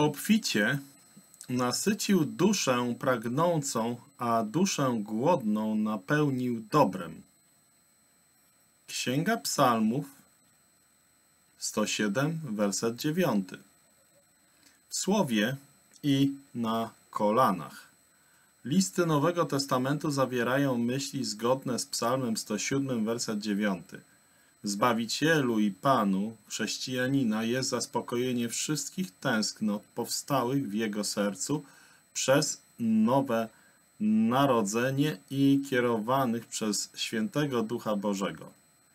Obficie nasycił duszę pragnącą, a duszę głodną napełnił dobrem. Księga Psalmów 107, werset 9. W słowie i na kolanach. Listy Nowego Testamentu zawierają myśli zgodne z Psalmem 107, werset 9. Zbawicielu i Panu chrześcijanina jest zaspokojenie wszystkich tęsknot powstałych w jego sercu przez nowe narodzenie i kierowanych przez Świętego Ducha Bożego.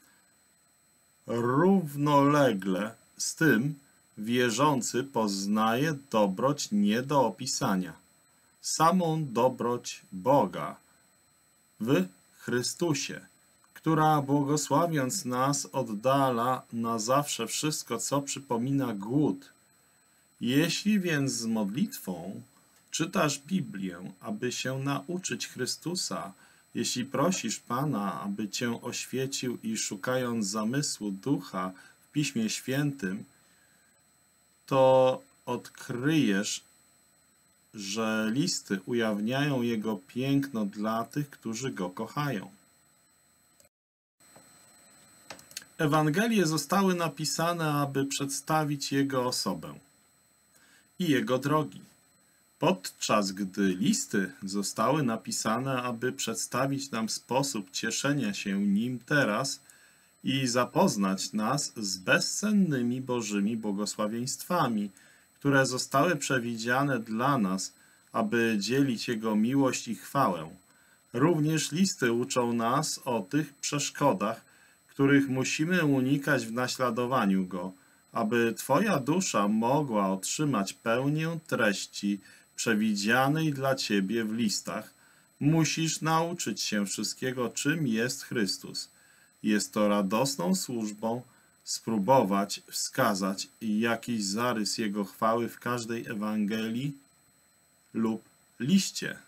Równolegle z tym wierzący poznaje dobroć nie do opisania, samą dobroć Boga w Chrystusie, która błogosławiąc nas oddala na zawsze wszystko, co przypomina głód. Jeśli więc z modlitwą czytasz Biblię, aby się nauczyć Chrystusa, jeśli prosisz Pana, aby Cię oświecił i szukając zamysłu Ducha w Piśmie Świętym, to odkryjesz, że listy ujawniają Jego piękno dla tych, którzy Go kochają. Ewangelie zostały napisane, aby przedstawić Jego osobę i Jego drogi, podczas gdy listy zostały napisane, aby przedstawić nam sposób cieszenia się Nim teraz i zapoznać nas z bezcennymi Bożymi błogosławieństwami, które zostały przewidziane dla nas, aby dzielić Jego miłość i chwałę. Również listy uczą nas o tych przeszkodach, których musimy unikać w naśladowaniu Go, aby Twoja dusza mogła otrzymać pełnię treści przewidzianej dla Ciebie w listach. Musisz nauczyć się wszystkiego, czym jest Chrystus. Jest to radosną służbą spróbować wskazać jakiś zarys Jego chwały w każdej Ewangelii lub liście.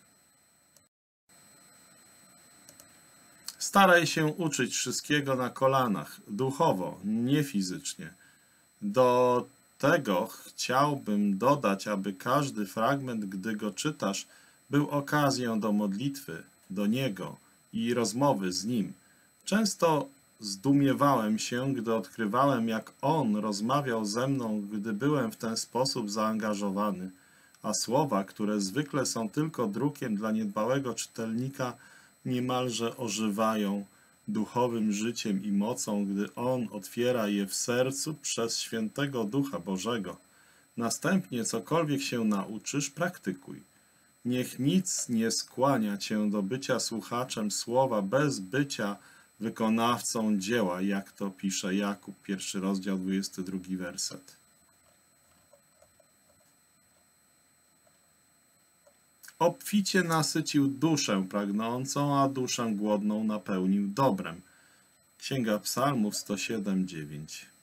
Staraj się uczyć wszystkiego na kolanach, duchowo, nie fizycznie. Do tego chciałbym dodać, aby każdy fragment, gdy go czytasz, był okazją do modlitwy do Niego i rozmowy z Nim. Często zdumiewałem się, gdy odkrywałem, jak On rozmawiał ze mną, gdy byłem w ten sposób zaangażowany, a słowa, które zwykle są tylko drukiem dla niedbałego czytelnika, niemalże ożywają duchowym życiem i mocą, gdy On otwiera je w sercu przez Świętego Ducha Bożego. Następnie, cokolwiek się nauczysz, praktykuj. Niech nic nie skłania cię do bycia słuchaczem słowa bez bycia wykonawcą dzieła, jak to pisze Jakub, 1 rozdział, 22 werset. Obficie nasycił duszę pragnącą, a duszę głodną napełnił dobrem. Księga Psalmów 107:9.